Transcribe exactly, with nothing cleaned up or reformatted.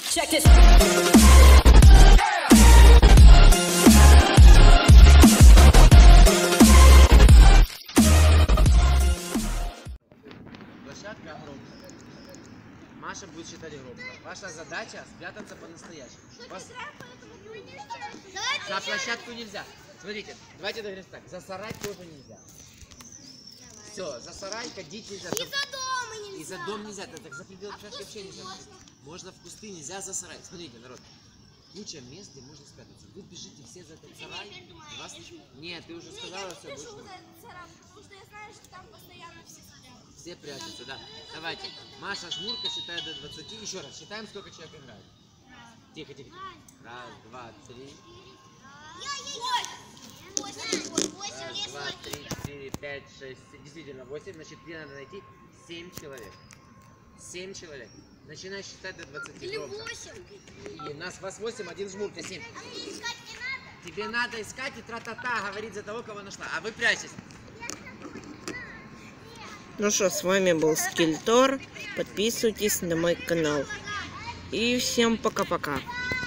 Check this. Площадка огромная. Маша будет считать громко. Ваша задача спрятаться по-настоящему. Вас... За площадку нельзя. Смотрите, давайте договоримся так. За сарай тоже нельзя. Все, за сарай ходить нельзя. И за дом нельзя. И за дом нельзя. Так за пределы площадки вообще нельзя. Можно в кусты, нельзя за сарай. Смотрите, народ. Куча мест, где можно спрятаться. Вы бежите все за этот сарай. Вас... Нет, ты уже сказала все. Бежу за этот сарай, потому что я знаю, что там постоянно все спрятаются. Все прячутся, да. Давайте. Маша Жмурка считает до двадцати. Еще раз. Считаем, сколько человек играет. Тихо, тихо. Раз, два, три. Раз, два, три, четыре, пять, шесть, семь. Действительно, восемь. Значит, где надо найти? Семь человек. Семь человек. Начинай считать до двадцати. Или восемь. И нас вас восемь, один Жмурка, семь. А мне искать не надо? Тебе надо искать и тра-та-та говорить за того, кого нашла. А вы прячетесь. Ну что, с вами был Скильтор. Подписывайтесь на мой канал. И всем пока-пока.